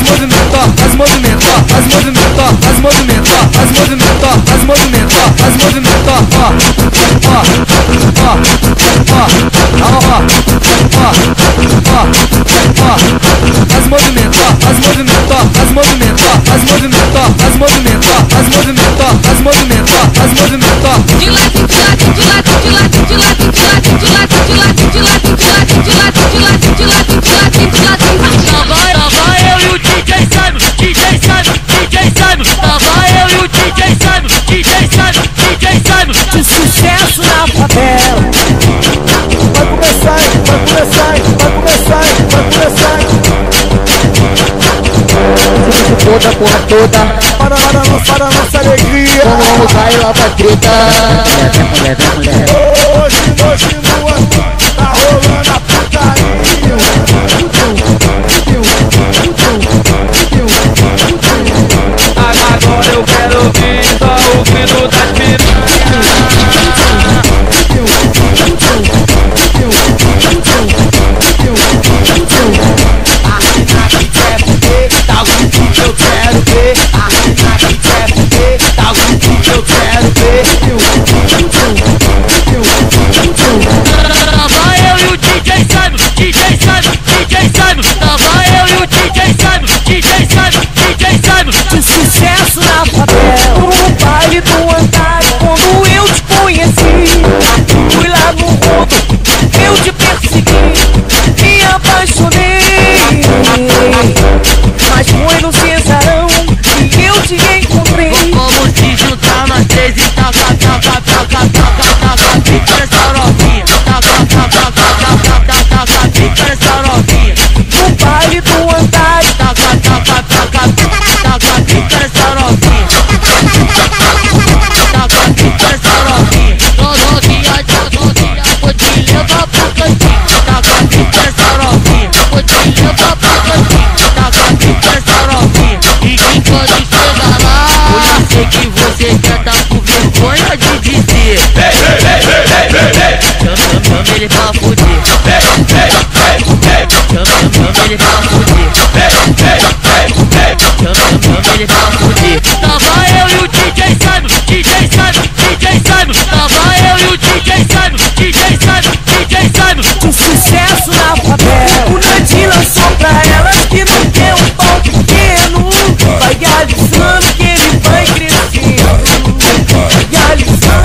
De sucesso na favela. Vai começar, vai começar, vai começar, vai começar. Toda, porra toda. Para a nossa alegria. Vamos cair lá pra treta. Mulher, mulher. Hoje no ano tá rolando a putaria. Agora eu quero ouvir só o grito das piranhas. De sucesso na favela. No baile do Andares, quando eu te conheci, fui lá no rodo, eu te persegui, me apaixonei. Mas foi no Cesarão que eu te encontrei. Vamos se juntar nós três e taca, taca, taca, taca, taca, fica essa novinha. Taca, taca, taca, taca, taca, fica essa novinha. No baile do Andares, taca, taca, taca, taca, fica essa novinha. Taca, fica essa novinha. Novinha, vou te levar pro cantinho. Taca, fica essa novinha. Vou te levar pro cantinho. Taca, fica essa novinha. E quando chegar lá, eu sei que você já tá com vergonha de dizer. Chama ele pra fuder. Chama ele pra fuder. Chama ele pra fuder. Tava eu e o DJ Simon, DJ Simon, DJ Simon. Tava eu e o DJ Simon, DJ Simon, DJ Simon. de sucesso na favela. O Nandinho lançou pra elas que não tem um pau pequeno. Vai alisando que ele vai crescendo. Vai alisando.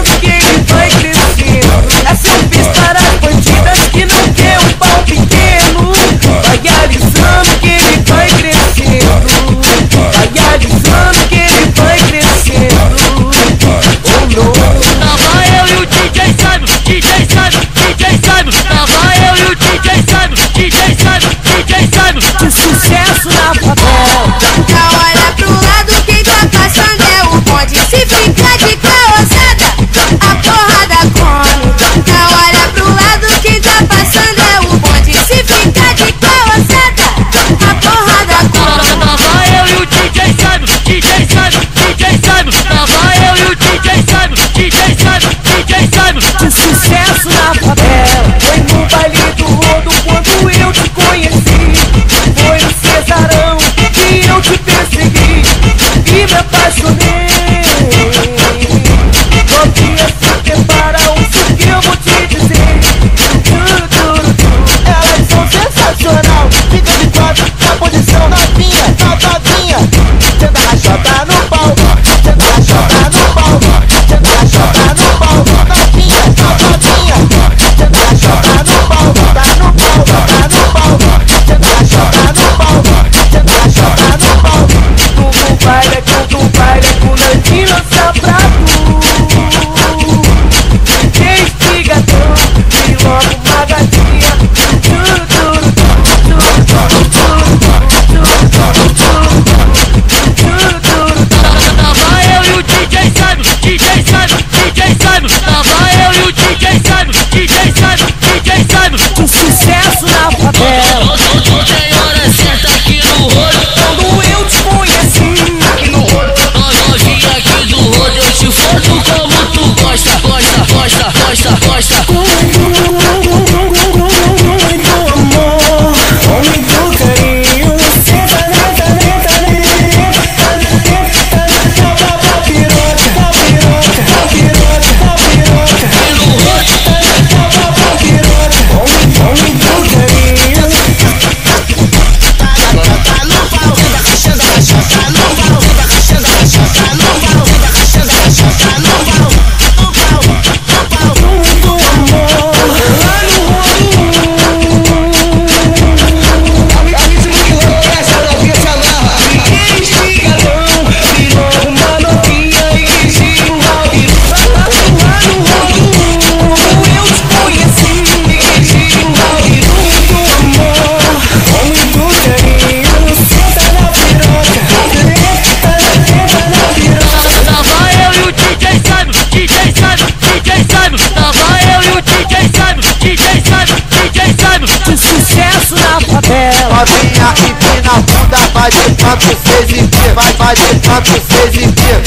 4, 6 e pia. Vai de 4, 6 e pia.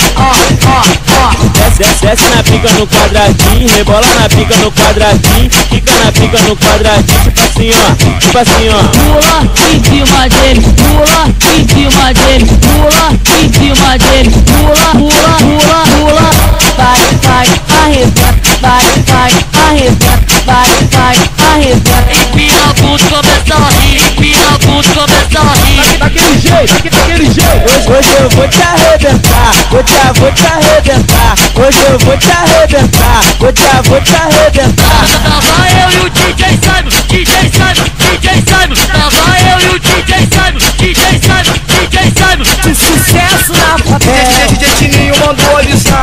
Desce na pica no quadradinho, rebola na pica no quadradinho, fica na pica no quadradinho, tipo assim ó, tipo assim ó. Pula em cima dele, pula em cima dele, pula em cima dele, pula, pula, pula, pula. Vai, arrebenta, vai, arrebenta, vai, arrebenta. Empina a bunda, começa a rir, empina a bunda, começa a rir. Daquele jeito. Hoje eu vou te arrebentar, vou te arrebentar. Hoje eu vou te arrebentar, vou te arrebentar. Tava eu e o DJ Simon, DJ Simon, DJ Simon. Tava eu e o DJ Simon, DJ Simon, DJ Simon. De sucesso na favela. DJ Tininho mandou avisar.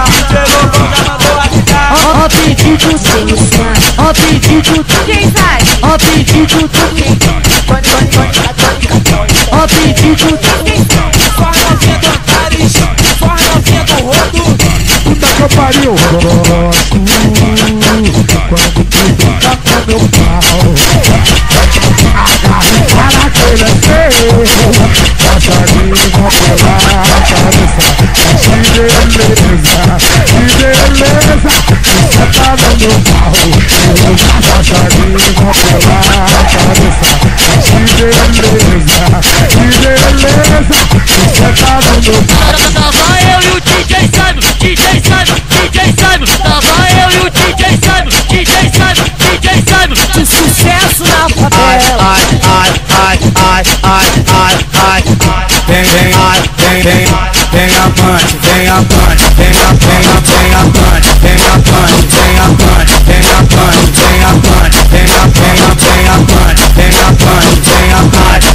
Ó pedido sem o som, ó pedido quem sai, ó pedido quem ó pedido quem Forma vento Antares, forma vento rodo. Puta que eu pariu. Quando tu toca com meu pau, agarre para aquele feio. Passarinho pela cabeça. Que beleza, que beleza. Você tá no meu pau. Passarinho pela cabeça. Que beleza, que beleza. Você tá no meu pau. Tava eu e o DJ Simon, DJ Simon, DJ Simon. Tava eu e o DJ Simon, DJ Simon, DJ Simon. de sucesso na favela. Vem amante, vem amante, vem amante, vem amante, vem amante, vem amante, vem amante, vem amante, vem amante, vem amante, vem amante, vem amante,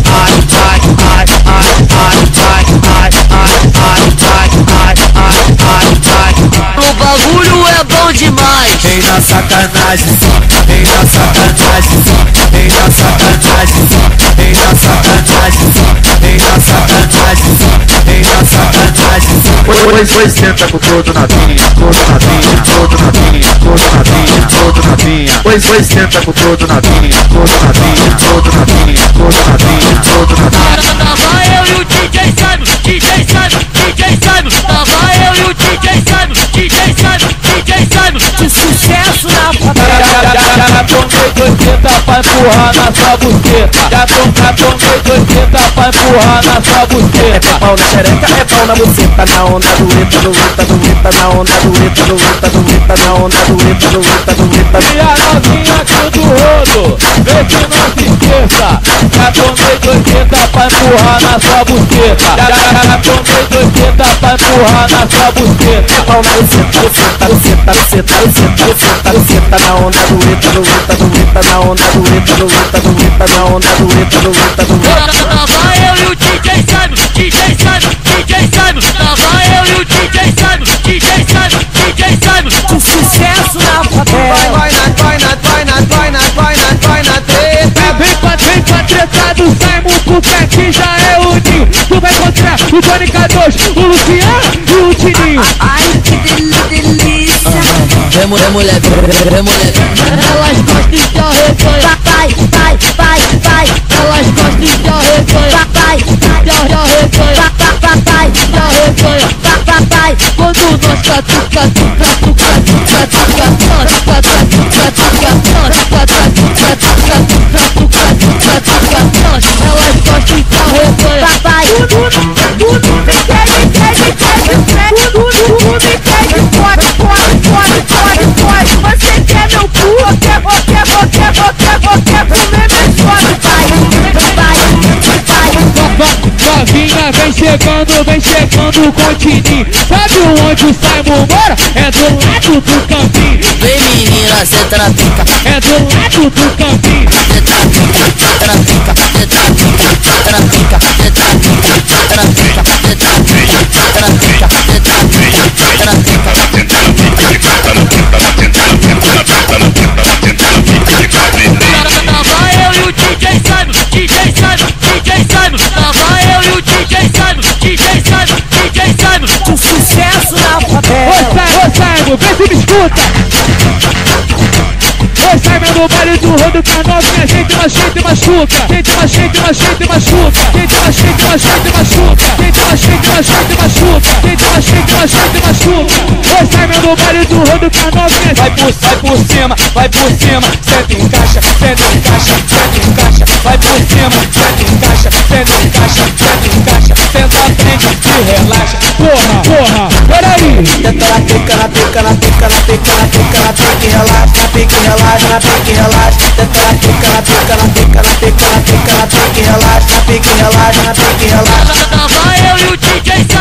O bagulho é bom demais. vem na sacanagem, vem na sacanagem, vem na sacanagem, vem na sacanagem, vem na sacanagem, vem na sacanagem. Pois senta com todo na vinha, todo na vinha, todo na vinha, todo na vinha, todo na vinha. Pois senta com todo na vinha, todo na vinha, todo na vinha, todo na vinha, todo na vinha. Tava eu e o DJ Simon, DJ Simon, DJ Simon. Tava eu e o DJ Simon, DJ Simon, DJ Simon. De sucesso na favela. Já tomei 200 pra empurrar na sua buceta. Já tomei 200 pra empurrar na sua buceta. É pau na xereca, é pau na buceta. Na onda do eta, do eta, do eta. Na onda do eta, do eta, do eta. Na onda do eta, do eta, do eta. E a novinha aqui do rodo, vê que não se esqueça. Já tomei 200 pra empurrar na sua buceta. Já tomei 200 pra empurrar na sua buceta. É pau na buceta, buceta, buceta, buceta, buceta, buceta, buceta. Na onda do eta, do eta, do eta. Na onda do eta, do eta, do eta. Na onda do eta, do eta, do eta. Tava eu e o DJ Simon, DJ Simon, DJ Simon. Tava eu e o DJ Simon, DJ Simon, DJ Simon. De sucesso na favela. Vai na treta. Vem pra treta do Simon, porque aqui já é o ninho. Tu vai encontrar o Tony K2, o Luciano e o Tininho. Ai, que delícia. Vem mulher. Elas gostam de arreganhar. Vai. Elas gostam de arreganhar. Vai. Quando nós catuca. Elas gostam de arreganhar. Vai. Tudo me segue. Tudo me segue. Pode. Você quer meu cu? Ou quer comer minhas fotos? Vai. Novinha vem chegando com o Tininho. Sabe onde o Simon mora? É do lado do campinho. Vem menina, senta na pica. É do lado do campinho. Senta na pica, senta na pica, senta na pica, senta na pica, senta na pica, senta na pica, senta na pica, senta na pica, senta na pica, senta na pica, senta na Tava eu e o DJ Simon, DJ Simon, DJ Simon. Tava eu e o DJ Simon, DJ Simon, DJ Simon. De sucesso na favela. Ô Simon, vê se me escuta. Ô Simon, sai mesmo no baile do rodo com a novinha. Gente machuca, machuca. Gente machuca, machuca. Gente machuca, machuca. Gente machuca, machuca. Gente machuca, machuca. Oi, sai mesmo no baile do rodo com a novinha. Vai por cima, senta em caixa, senta em caixa, senta em caixa. Vai por cima, senta em caixa, senta em caixa, senta em caixa. Senta à frente e relaxa. Porra, peraí. Tenta na pica, na pica, na pica, na pica, na pica, na pica e relaxa, na pica e relaxa, na pica e relaxa. Tenta na pica, na pica, na pica, na pica, na pica, na pica e relaxa, na pica e relaxa, na pica e relaxa. Tava eu e o DJ